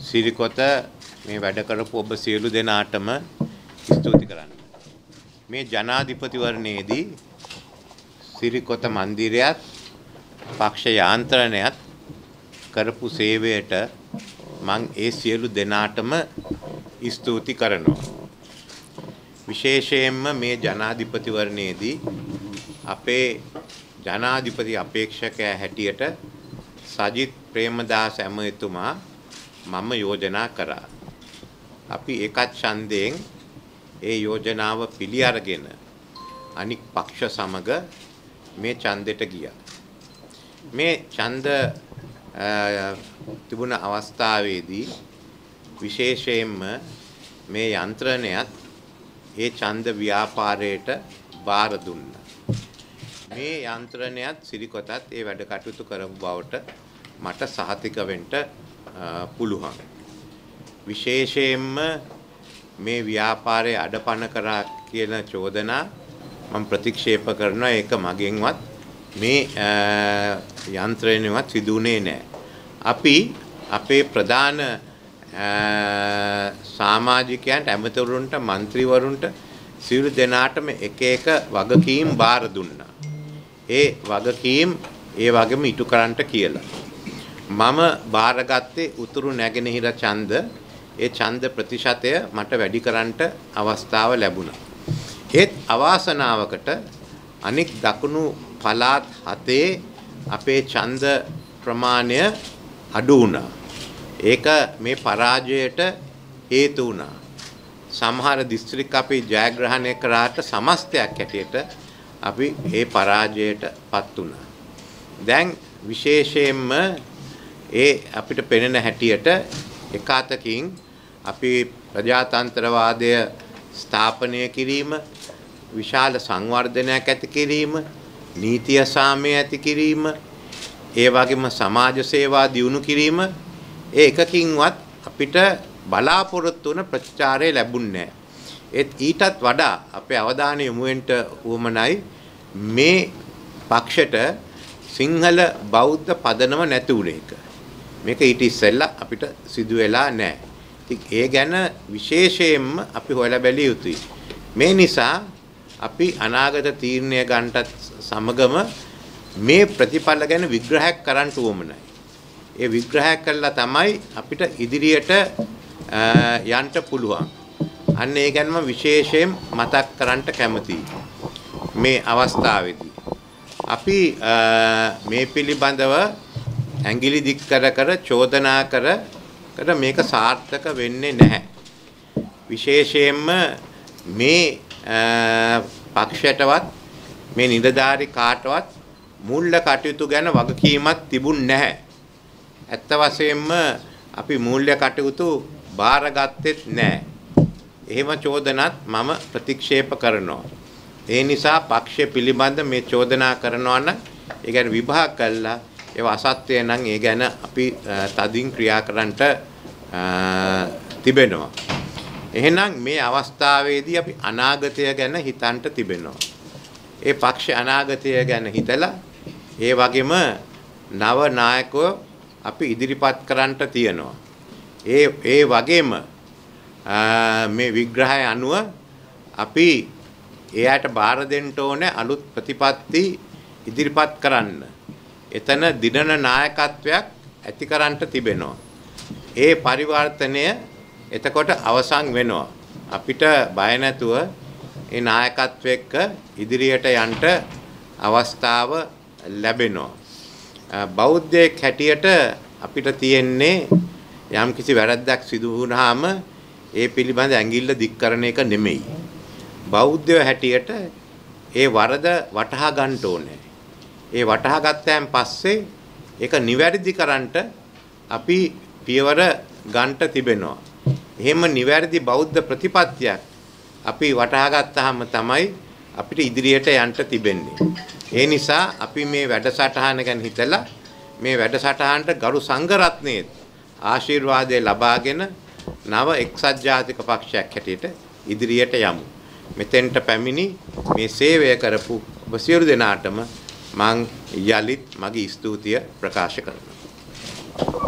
සිරිකොත මේ වැඩ කරපු ඔබ සියලු දෙනාටම ස්තුති කරන්න. මේ ජනාධිපතිවරණයේදී සිරිකොත මන්දිරයත් පක්ෂ යාන්ත්‍රණයත් කරපු සේවයට මං ඒ සියලු දෙනාටම ස්තුති කරනවා. විශේෂයෙන්ම මේ ජනාධිපතිවරණයේදී අපේ ජනාධිපති අපේක්ෂකයා හැටියට සජිත් ප්‍රේමදාස ඇමතිතුමා මම යෝජනා කරා. අපි ඒකත් ඡන්දයෙන් ඒ යෝජනාව පිළි අරගෙන අනික් පක්ෂ සමග මේ ඡන්දෙට ගියා. මේ ඡන්ද තිබුණ අවස්ථාවේදී විශේෂයෙන්ම මේ යන්ත්‍රණයත් ඒ ඡන්ද ව්‍යාපාරයට බාර දුන්නා. මේ යන්ත්‍රණයත් සිරිකොතත් ඒ වැඩ කටයුතු කරපු බවට මට සහතික වෙන්න පුළුවන්. විශේෂයෙන්ම මේ ව්‍යාපාරයේ අඩපණ කරා කියන චෝදනා මම ප්‍රතික්ෂේප කරනවා. ඒක මගෙන්වත් මේ යන්ත්‍රණයවත් සිදුුනේ නැහැ. අපි අපේ ප්‍රධාන සමාජිකයන්ට ඇමතිවරුන්ට മന്ത്രിවරුන්ට සියලු දෙනාටම එක එක වගකීම් බාර දුන්නා. ඒ වගකීම් ඒ වගේම ඉටු කරන්නට කියලා. මම බාරගත්තේ උතුරු නැගෙනහිර ඡන්ද. ඒ ඡන්ද ප්‍රතිශතය මට වැඩි කරන්නට අවස්ථාව ලැබුණා. ඒත් අවාසනාවකට අනික් දකුණු පළාත් 7 අපේ ඡන්ද ප්‍රමාණය අඩු වුණා. ඒක මේ පරාජයට හේතු වුණා. සමහර දිස්ත්‍රික් අපි ජයග්‍රහණය කරාට සමස්තයක් හැටියට අපි ඒ පරාජයට පත් වුණා. දැන් විශේෂයෙන්ම ඒ අපිට පෙනෙන හැටියට එකාතකින් අපි ප්‍රජාතන්ත්‍රවාදය ස්ථාපනය කිරීම, විශාල සංවර්ධනයක් ඇති කිරීම, නීතිය සාමය ඇති කිරීම, ඒ වගේම සමාජ සේවා දියුණු කිරීම ඒ එකකින්වත් අපිට බලාපොරොත්තු වන ප්‍රතිචාරය ලැබුණේ නැහැ. ඊටත් වඩා අපේ අවධානය යොමු වෙන්න උවමනයි මේ පක්ෂයට සිංහල බෞද්ධ පදනම නැති වුණ එක. මේක ඊට ඉස්සෙල්ලා අපිට සිදු වෙලා නැහැ. ඉතින් ඒ ගැන විශේෂයෙන්ම අපි හොයලා බැලිය යුතුයි. මේ නිසා අපි අනාගත තීරණය ගන්නටත් සමගම මේ ප්‍රතිඵල ගැන විග්‍රහයක් කරන්න උවමනයි. ඒ විග්‍රහය කළා තමයි අපිට ඉදිරියට යන්න පුළුවන්. අන්න ඒ ගැනම විශේෂයෙන් මතක් කරන්න කැමතියි. මේ අවස්ථාවේදී අපි මේ පිළිබඳව ඇඟිලි දික් කර චෝදනා කර මේක සාර්ථක වෙන්නේ නැහැ. විශේෂයෙන්ම මේ පක්ෂයටවත් මේ නිලධාරී කාටවත් මූල්‍ය කටයුතු ගැන වගකීමක් තිබුණ නැහැ. ඇත්ත වශයෙන්ම අපි මූල්‍ය කටයුතු බාරගත්තෙත් නැහැ. එහෙම චෝදනාත් මම ප්‍රතික්ෂේප කරනවා. ඒ නිසා පක්ෂය පිළිබඳ මේ චෝදනා කරනවා නම් ඒ ගැන විභාග කළා ඒව අසත්‍ය නම් ඒ ගැන අපි තදින් ක්‍රියා කරන්නට තිබෙනවා. එහෙනම් මේ අවස්ථාවේදී අපි අනාගතය ගැන හිතන්න තිබෙනවා. ඒ පක්ෂ අනාගතය ගැන හිතලා ඒ වගේම නව නායකයෝ අපි ඉදිරිපත් කරන්නට තියෙනවා. ඒ වගේම මේ විග්‍රහය අනුව අපි එයාට බාර දෙන්න ඕනේ අලුත් ප්‍රතිපත්ති ඉදිරිපත් කරන්න. එතන දිනන නායකත්වයක් ඇති කරන්නට තිබෙනවා. ඒ පරිවර්තනය එතකොට අවසන් වෙනවා. අපිට බය නැතුව ඒ නායකත්වය එක්ක ඉදිරියට යන්න අවස්ථාව ලැබෙනවා. බෞද්ධයෙක් හැටියට අපිට තියෙන්නේ යම් කිසි වැරද්දක් සිදු වුණාම ඒ පිළිබඳ ඇඟිල්ල දික් කරන එක නෙමෙයි. බෞද්ධයෝ හැටියට ඒ වරද වටහා ගන්න ඕනේ. ඒ වටහා ගත්තයන් පස්සේ ඒක නිවැරදි කරන්නට අපි පියවර ගන්නට තිබෙනවා. එහෙම නිවැරදි බෞද්ධ ප්‍රතිපත්තියක් අපි වටහා ගත්තාම තමයි අපිට ඉදිරියට යන්න තිබෙන්නේ. ඒ නිසා අපි මේ වැඩසටහන ගැන හිතලා මේ වැඩසටහනට ගරු සංඝරත්නයේ ආශිර්වාදය ලබාගෙන නව එක්සත් ජාතික පක්ෂයක් හැටියට ඉදිරියට යමු. මෙතෙන්ට පැමිණි මේ සේවය කරපු ඔබ සියලු දෙනාටම මං යලිත් මගේ ස්තුතිය ප්‍රකාශ කරනවා.